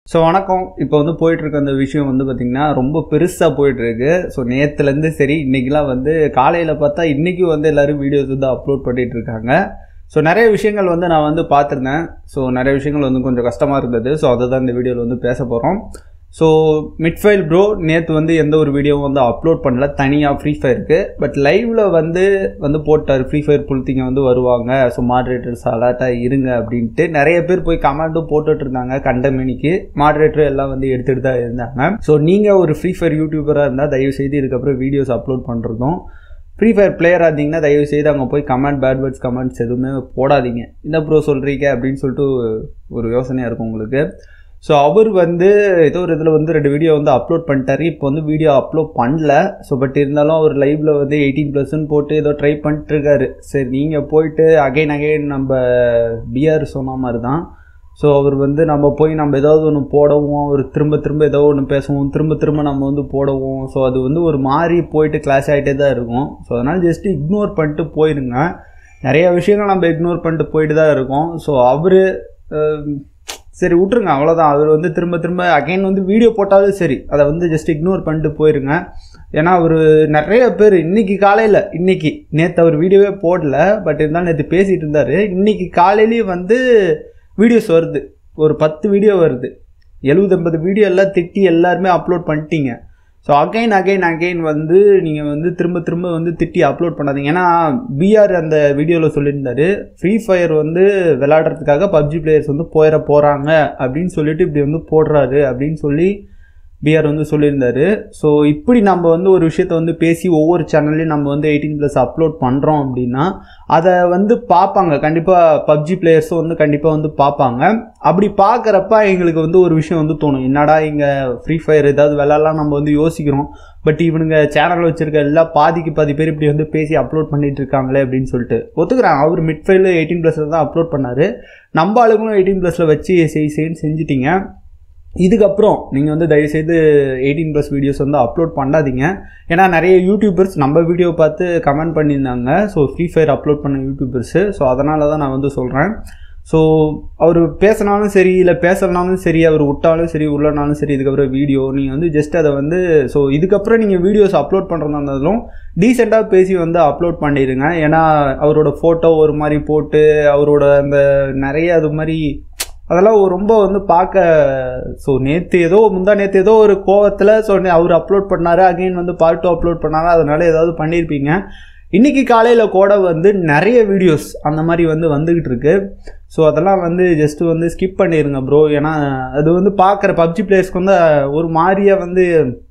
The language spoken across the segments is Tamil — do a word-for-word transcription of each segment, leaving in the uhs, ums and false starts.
ஸோ வணக்கம். இப்போ வந்து போயிட்டுருக்க அந்த விஷயம் வந்து பார்த்திங்கன்னா ரொம்ப பெருசாக போயிட்டுருக்கு. ஸோ நேற்றுலேருந்து சரி இன்றைக்கெலாம் வந்து காலையில் பார்த்தா இன்றைக்கி வந்து எல்லோரும் வீடியோஸ் வந்து அப்லோட் பண்ணிகிட்ருக்காங்க. ஸோ நிறைய விஷயங்கள் வந்து நான் வந்து பார்த்துருந்தேன். ஸோ நிறைய விஷயங்கள் வந்து கொஞ்சம் கஷ்டமாக இருந்தது. ஸோ அதை தான் இந்த வீடியோவில் வந்து பேச போகிறோம். ஸோ மிட்ஃபைல் ப்ரோ நேற்று வந்து எந்த ஒரு வீடியோவும் வந்து அப்லோட் பண்ணல, தனியாக ஃப்ரீ ஃபயருக்கு. பட் லைவில் வந்து வந்து போட்டார் ஃப்ரீ ஃபயர் புல்த்திங்க வந்து வருவாங்க, ஸோ மாட்ரேட்டர்ஸ் அலர்ட்டாக இருங்க அப்படின்ட்டு நிறைய பேர் போய் கமெண்ட்டும் போட்டுட்டு இருந்தாங்க. கண்டமேனிக்கு மாட்ரேட்டர் எல்லாம் வந்து எடுத்துகிட்டு தான் இருந்தாங்க. ஸோ நீங்கள் ஒரு ஃப்ரீ ஃபயர் யூடியூபராக இருந்தால் தயவுசெய்து இதுக்கப்புறம் வீடியோஸ் அப்லோட் பண்ணுறதும், ஃப்ரீ ஃபயர் பிளேயராக இருந்தீங்கன்னா தயவுசெய்து அங்கே போய் கமெண்ட் பேட் வேர்ட்ஸ் கமெண்ட்ஸ் எதுவுமே போடாதீங்க. என்ன ப்ரோ சொல்கிறீங்க அப்படின்னு சொல்லிட்டு ஒரு யோசனையாக இருக்கும் உங்களுக்கு. ஸோ அவர் வந்து ஏதோ ஒரு இதில் வந்து ரெண்டு வீடியோ வந்து அப்லோட் பண்ணிட்டாரு. இப்போ வந்து வீடியோ அப்லோட் பண்ணல. ஸோ பட் இருந்தாலும் அவர் லைவில் வந்து எயிட்டீன் ப்ளஸ்ன்னு போட்டு ஏதோ ட்ரை பண்ணிட்டுருக்காரு. சரி நீங்கள் போயிட்டு அகைன் அகைன் நம்ம பிஆர் சொன்ன மாதிரி தான். ஸோ அவர் வந்து நம்ம போய் நம்ம ஏதாவது ஒன்று போடவும், அவர் திரும்ப திரும்ப ஏதோ ஒன்று பேசுவோம், திரும்ப திரும்ப நம்ம வந்து போடவும். ஸோ அது வந்து ஒரு மாதிரி போயிட்டு கிளாஸ் ஆகிட்டே தான் இருக்கும். ஸோ அதனால் ஜஸ்ட்டு இக்னோர் பண்ணிட்டு போயிருங்க. நிறைய விஷயங்கள் நம்ம இக்னோர் பண்ணிட்டு போயிட்டு தான் இருக்கோம். ஸோ அவர் சரி விட்ருங்க, அவ்வளோதான். அவர் வந்து திரும்ப திரும்ப அகைன் வந்து வீடியோ போட்டாலும் சரி அதை வந்து ஜஸ்ட் இக்னோர் பண்ணிட்டு போயிருங்க. ஏன்னா அவர் நிறைய பேர் இன்றைக்கி காலையில், இன்றைக்கி நேற்று அவர் வீடியோவே போடல, பட் இருந்தாலும் நேற்று பேசிகிட்டு இருந்தார். இன்றைக்கி காலையிலேயே வந்து வீடியோஸ் வருது, ஒரு பத்து வீடியோ வருது. எழுபது ஐம்பது வீடியோ எல்லாம் திட்டி எல்லாருமே அப்லோட் பண்ணிட்டீங்க. ஸோ அகைன் அகைன் அகைன் வந்து நீங்கள் வந்து திரும்ப திரும்ப வந்து திட்டி அப்லோட் பண்ணாதீங்க. ஏன்னா பிஆர் அந்த வீடியோவில் சொல்லியிருந்தாரு, ஃப்ரீ ஃபயர் வந்து விளையாடுறதுக்காக பப்ஜி பிளேயர்ஸ் வந்து போயிட போகிறாங்க அப்படின்னு சொல்லிட்டு இப்படி வந்து போடுறாரு அப்படின்னு சொல்லி பிஆர் வந்து சொல்லியிருந்தாரு. ஸோ இப்படி நம்ம வந்து ஒரு விஷயத்த வந்து பேசி ஒவ்வொரு சேனல்லையும் நம்ம வந்து எயிட்டீன் ப்ளஸ் அப்லோட் பண்ணுறோம் அப்படின்னா அதை வந்து பார்ப்பாங்க. கண்டிப்பாக பப்ஜி பிளேயர்ஸும் வந்து கண்டிப்பாக வந்து பார்ப்பாங்க. அப்படி பார்க்குறப்ப எங்களுக்கு வந்து ஒரு விஷயம் வந்து தோணும், என்னடா இங்கே ஃப்ரீ ஃபயர் ஏதாவது விளையாடலாம் நம்ம வந்து யோசிக்கிறோம். பட் இவனுங்க சேனல் வச்சுருக்க எல்லா பாதிக்கு பாதி பேர் இப்படி வந்து பேசி அப்லோட் பண்ணிட்டு இருக்காங்களே அப்படின்னு சொல்லிட்டு ஒத்துக்கிறேன். அவர் மிட்ஃபைல் எயிட்டீன் ப்ளஸில் தான் அப்லோட் பண்ணார். நம்ம ஆளுங்களும் எயிட்டீன் ப்ளஸில் வச்சு செய் செய்ன்னு செஞ்சிட்டிங்க. இதுக்கப்புறம் நீங்கள் வந்து தயவுசெய்து எயிட்டீன் ப்ளஸ் வீடியோஸ் வந்து அப்லோட் பண்ணாதீங்க. ஏன்னா நிறைய யூடியூபர்ஸ் நம்ம வீடியோ பார்த்து கமெண்ட் பண்ணியிருந்தாங்க. ஸோ ஃப்ரீ ஃபயர் அப்லோட் பண்ண யூடியூபர்ஸு. ஸோ அதனால தான் நான் வந்து சொல்கிறேன். ஸோ அவர் பேசினாலும் சரி இல்லை பேசலனாலும் சரி, அவர் விட்டாலும் சரி உள்ளனாலும் சரி, இதுக்கப்புறம் வீடியோ நீங்கள் வந்து ஜஸ்ட் அதை வந்து ஸோ இதுக்கப்புறம் நீங்கள் வீடியோஸ் அப்லோட் பண்ணுறதா இருந்தாலும் டீசெண்டாக பேசி வந்து அப்லோட் பண்ணிடுங்க. ஏன்னா அவரோட ஃபோட்டோ ஒரு மாதிரி போட்டு அவரோட அந்த நிறைய அது மாதிரி அதெல்லாம் ரொம்ப வந்து பார்க்க. ஸோ நேற்று ஏதோ முந்தா நேற்று ஏதோ ஒரு கோவத்தில் ஸோ அவர் அப்லோட் பண்ணார், அகைன் வந்து பார்ட் டூ அப்லோட் பண்ணார், அதனால ஏதாவது பண்ணியிருப்பீங்க. இன்றைக்கி காலையில் கூட வந்து நிறைய வீடியோஸ் அந்த மாதிரி வந்து வந்துக்கிட்டு இருக்கு. ஸோ அதெல்லாம் வந்து ஜஸ்ட்டு வந்து ஸ்கிப் பண்ணிடுங்க ப்ரோ. ஏன்னா அது வந்து பார்க்குற பப்ஜி பிளேயர்ஸ்க்கு வந்து ஒரு மாதிரியாக வந்து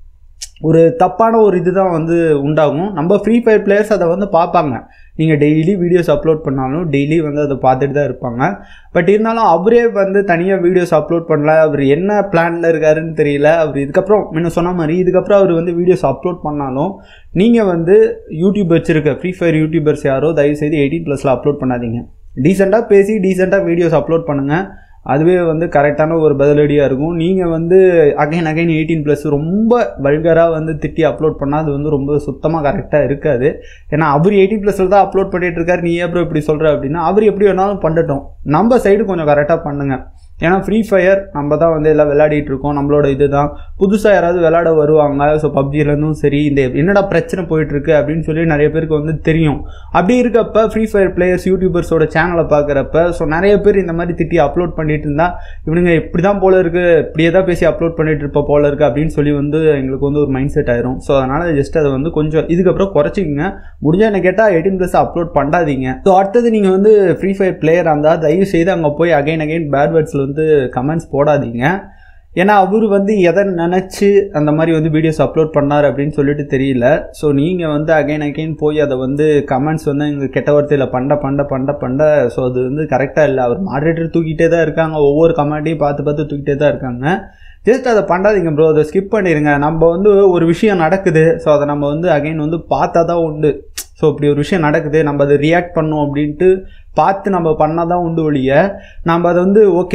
ஒரு தப்பான ஒரு இது தான் வந்து உண்டாகும். நம்ம ஃப்ரீ ஃபயர் பிளேயர்ஸ் அதை வந்து பார்ப்பாங்க. நீங்கள் டெய்லி வீடியோஸ் அப்லோட் பண்ணாலும் டெய்லி வந்து அதை பார்த்துட்டு தான் இருப்பாங்க. பட் இருந்தாலும் அவரே வந்து தனியாக வீடியோஸ் அப்லோட் பண்ணல. அவர் என்ன பிளானில் இருக்காருன்னு தெரியல. அவர் இதுக்கப்புறம் முன்ன சொன்ன மாதிரி இதுக்கப்புறம் அவர் வந்து வீடியோஸ் அப்லோட் பண்ணாலும் நீங்கள் வந்து யூடியூப் வச்சுருக்க ஃப்ரீ ஃபயர் யூடியூபர்ஸ் யாரோ தயவுசெய்து எயிட்டீன் ப்ளஸில் அப்லோட் பண்ணாதீங்க. டீசெண்டாக பேசி டீசெண்டாக வீடியோஸ் அப்லோட் பண்ணுங்கள். அதுவே வந்து கரெக்டான ஒரு பதிலடியாக இருக்கும். நீங்கள் வந்து அகைன் அகைன் எயிட்டீன் ப்ளஸ் ரொம்ப வல்கராக வந்து திட்டி அப்லோட் பண்ணால் அது வந்து ரொம்ப சுத்தமாக கரெக்டாக இருக்காது. ஏன்னா அவர் எயிட்டீன் ப்ளஸில் தான் அப்லோட் பண்ணிகிட்டு இருக்காரு, நீ அப்புறம் இப்படி சொல்கிற அப்படின்னா அவர் எப்படி வேணாலும் பண்ணட்டும். நம்ம சைடு கொஞ்சம் கரெக்டாக பண்ணுங்கள். ஏன்னா ஃப்ரீ ஃபயர் நம்ம தான் வந்து எல்லாம் விளையாடிட்டு இருக்கோம், நம்மளோட இது தான். புதுசாக யாராவது விளையாட வருவாங்க. ஸோ பப்ஜிலேருந்தும் சரி இந்த என்னடா பிரச்சனை போயிட்டுருக்கு அப்படின்னு சொல்லி நிறைய பேருக்கு வந்து தெரியும். அப்படி இருக்கப்போ ஃப்ரீ ஃபயர் பிளேயர்ஸ் யூடியூபர்ஸோட சேனலை பார்க்குறப்ப ஸோ நிறைய பேர் இந்த மாதிரி திட்டி அப்லோட் பண்ணிட்டு இருந்தால் இவனுங்க இப்படி தான் போல இருக்குது, இப்படியே தான் பேசி அப்லோட் பண்ணிட்டு இருப்ப போல இருக்குது அப்படின்னு சொல்லி வந்து எங்களுக்கு வந்து ஒரு மைண்ட் செட் ஆயிரும். ஸோ அதனால் ஜஸ்ட் அதை வந்து கொஞ்சம் இதுக்கப்புறம் குறைச்சிக்கிங்க. முடிஞ்சால் என்ன கேட்டால் எயிட்டீன் ப்ளஸ் அப்லோட் பண்ணாதீங்க. ஸோ அடுத்தது நீங்கள் வந்து ஃப்ரீ ஃபயர் பிளேயர் இருந்தால் தயவு செய்து அங்கே போய் அகைன் அகைன் பேட் வேர்ட்ஸில் வந்து கமெண்ட்ஸ் போடாதீங்க. ஏன்னா அவர் வந்து எதை நினச்சி அந்த மாதிரி வந்து வீடியோஸ் அப்லோட் பண்ணார் அப்படின்னு சொல்லிட்டு தெரியல. ஸோ நீங்கள் வந்து அகைன் அகைன் போய் அதை வந்து கமெண்ட்ஸ் வந்து எங்கள் கெட்ட வார்த்தையில் பண்ண பண்ண பண்ண பண்ண ஸோ அது வந்து கரெக்டாக இல்லை. அவர் மாடரேட்டர் தூக்கிட்டே தான் இருக்காங்க, ஒவ்வொரு கமெண்ட்டையும் பார்த்து பார்த்து தூக்கிட்டே தான் இருக்காங்க. ஜஸ்ட் அதை பண்ணாதீங்க ப்ரோ, அதை ஸ்கிப் பண்ணிடுங்க. நம்ம வந்து ஒரு விஷயம் நடக்குது, ஸோ அதை நம்ம வந்து அகைன் வந்து பார்த்தா தான் உண்டு. ஸோ இப்படி ஒரு விஷயம் நடக்குது, நம்ம அதை ரியாக்ட் பண்ணோம் அப்படின்ட்டு பார்த்து நம்ம பண்ணால் தான் உண்டு ஒழிய நம்ம அதை வந்து ஓகே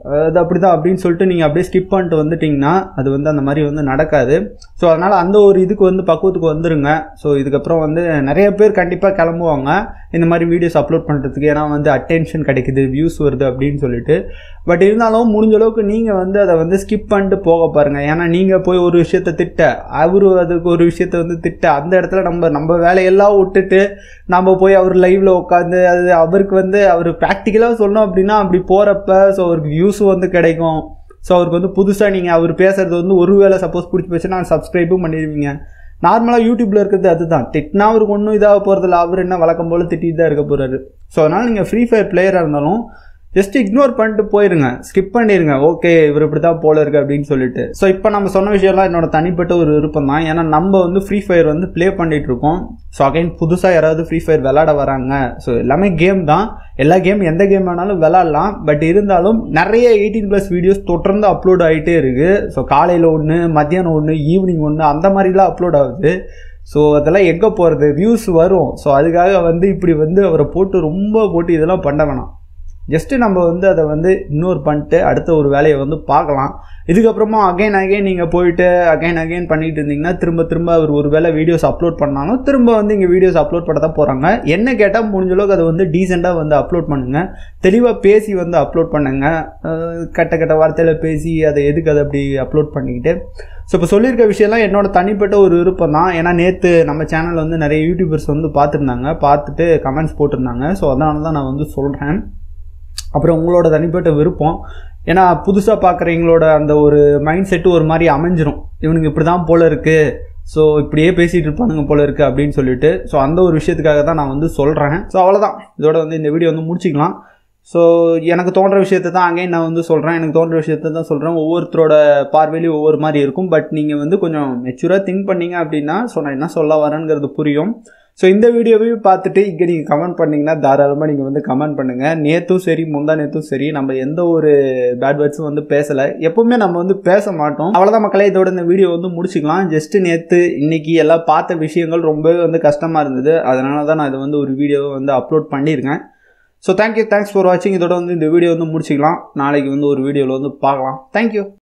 அது அப்படி தான் அப்படின்னு சொல்லிட்டு நீங்கள் அப்படியே ஸ்கிப் பண்ணிட்டு வந்துட்டிங்கன்னா அது வந்து அந்த மாதிரி வந்து நடக்காது. ஸோ அதனால் அந்த ஒரு இதுக்கு வந்து பக்குவத்துக்கு வந்துடுங்க. ஸோ இதுக்கப்புறம் வந்து நிறைய பேர் கண்டிப்பாக கிளம்புவாங்க இந்த மாதிரி வீடியோஸ் அப்லோட் பண்ணுறதுக்கு. ஏன்னா வந்து அட்டென்ஷன் கிடைக்குது, வியூஸ் வருது அப்படின்னு சொல்லிட்டு. பட் இருந்தாலும் முடிஞ்ச அளவுக்கு நீங்கள் வந்து அதை வந்து ஸ்கிப் பண்ணிட்டு போக பாருங்கள். ஏன்னா நீங்கள் போய் ஒரு விஷயத்தை திட்ட, அவரு அதுக்கு ஒரு விஷயத்தை வந்து திட்ட, அந்த இடத்துல நம்ம நம்ம வேலையெல்லாம் விட்டுட்டு நம்ம போய் அவர் லைவில் உட்காந்து அது அவருக்கு வந்து அவர் ப்ராக்டிக்கலாக சொல்லணும் அப்படின்னா அப்படி போகிறப்ப ஸோ அவருக்கு வியூஸும் வந்து கிடைக்கும். ஸோ அவருக்கு வந்து புதுசாக நீங்கள் அவர் பேசுகிறது வந்து ஒரு வேளை சப்போஸ் பிடிச்சி போச்சுன்னா சப்ஸ்கிரைபும் பண்ணிடுவீங்க. நார்மலாக யூடியூப்பில் இருக்கிறது அதுதான். திட்டினா அவருக்கு ஒன்றும் இதாக போகிறதில்ல, அவர் என்ன வழக்கம் போல் திட்டிட்டு தான் இருக்க போகிறாரு. ஸோ அதனால் நீங்கள் ஃப்ரீ ஃபயர் பிளேயராக இருந்தாலும் ஜஸ்ட் இக்னோர் பண்ணிட்டு போயிருங்க, ஸ்கிப் பண்ணிடுங்க. ஓகே இவர் இப்படி தான் போல இருக்குது அப்படின்னு சொல்லிட்டு. ஸோ இப்போ நம்ம சொன்ன விஷயம்லாம் என்னோட தனிப்பட்ட ஒரு விருப்பம் தான். ஏன்னா நம்ம வந்து ஃப்ரீ ஃபயர் வந்து ப்ளே பண்ணிகிட்டு இருக்கோம். ஸோ அகைன் புதுசாக யாராவது ஃப்ரீ ஃபயர் விளாட வராங்க. ஸோ எல்லாமே கேம் தான், எல்லா கேம் எந்த கேம் வேணாலும் விளாட்லாம். பட் இருந்தாலும் நிறைய எயிட்டீன் ப்ளஸ் வீடியோஸ் தொடர்ந்து அப்லோட் ஆகிட்டே இருக்குது. ஸோ காலையில் ஒன்று, மத்தியானம் ஒன்று, ஈவினிங் ஒன்று, அந்த மாதிரிலாம் அப்லோட் ஆகுது. ஸோ அதெல்லாம் எங்கே போகிறது, வியூஸ் வரும். ஸோ அதுக்காக வந்து இப்படி வந்து அவரை போட்டு ரொம்ப போட்டு இதெல்லாம் பண்ண வேணாம். ஜஸ்ட்டு நம்ம வந்து அதை வந்து இக்னோர் பண்ணிட்டு அடுத்த ஒரு வேலையை வந்து பார்க்கலாம். இதுக்கப்புறமா அகைன் அகைன் நீங்கள் போயிட்டு அகைன் அகைன் பண்ணிகிட்டு இருந்தீங்கன்னா திரும்ப திரும்ப அவர் ஒரு வேளை வீடியோஸ் அப்லோட் பண்ணாலும் திரும்ப வந்து இங்கே வீடியோஸ் அப்லோட் பண்ண தான் போகிறாங்க. என்ன கேட்டால் முடிஞ்ச அளவுக்கு அதை வந்து டீசெண்டாக வந்து அப்லோட் பண்ணுங்கள், தெளிவாக பேசி வந்து அப்லோட் பண்ணுங்கள். கட்ட கட்ட வார்த்தையில் பேசி அதை எதுக்கு அதை அப்படி அப்லோட் பண்ணிக்கிட்டு. ஸோ இப்போ சொல்லியிருக்க விஷயம்லாம் என்னோட தனிப்பட்ட ஒரு விருப்பம் தான். ஏன்னா நேற்று நம்ம சேனல் வந்து நிறைய யூடியூபர்ஸ் வந்து பார்த்துருந்தாங்க, பார்த்துட்டு கமெண்ட்ஸ் போட்டிருந்தாங்க. ஸோ அதனால தான் நான் வந்து சொல்கிறேன். அப்புறம் உங்களோட தனிப்பட்ட விருப்பம். ஏன்னா புதுசாக பார்க்குறவங்களோட அந்த ஒரு மைண்ட் செட்டு ஒரு மாதிரி அமைஞ்சிரும், இவனுக்கு இப்படி தான் போல இருக்குது, ஸோ இப்படியே பேசிகிட்டு இருப்பானுங்க போல இருக்குது அப்படின்னு சொல்லிட்டு. ஸோ அந்த ஒரு விஷயத்துக்காக தான் நான் வந்து சொல்கிறேன். ஸோ அவ்வளோதான், இதோட வந்து இந்த வீடியோ வந்து முடிச்சிக்கலாம். ஸோ எனக்கு தோன்ற விஷயத்தை தான் அங்கேயும் நான் வந்து சொல்கிறேன், எனக்கு தோன்ற விஷயத்தை தான் சொல்கிறேன். ஒவ்வொருத்தரோட பார்வையிலையும் ஒவ்வொரு மாதிரி இருக்கும். பட் நீங்கள் வந்து கொஞ்சம் மெச்சூராக திங்க் பண்ணீங்க அப்படின்னா ஸோ நான் என்ன சொல்ல வரேங்கிறது புரியும். ஸோ இந்த வீடியோவையும் பார்த்துட்டு இங்கே நீங்கள் கமெண்ட் பண்ணிங்கன்னா தாராளமாக நீங்கள் வந்து கமெண்ட் பண்ணுங்கள். நேற்றும் சரி முந்தா நேற்றும் சரி நம்ம எந்த ஒரு பேட் வேர்ட்ஸும் வந்து பேசலை, எப்போவுமே நம்ம வந்து பேச மாட்டோம். அவ்வளோதான் மக்களே, இதோட இந்த வீடியோ வந்து முடிச்சிக்கலாம். ஜஸ்ட்டு நேற்று இன்றைக்கி எல்லாம் பார்த்த விஷயங்கள் ரொம்பவே வந்து கஷ்டமாக இருந்தது, அதனால தான் நான் இதை வந்து ஒரு வீடியோவை வந்து அப்லோட் பண்ணியிருக்கேன். ஸோ தேங்க்யூ, தேங்க்ஸ் ஃபார் வாட்சிங். இதோட வந்து இந்த வீடியோ வந்து முடிச்சிக்கலாம். நாளைக்கு வந்து ஒரு வீடியோவில் வந்து பார்க்கலாம். தேங்க்யூ.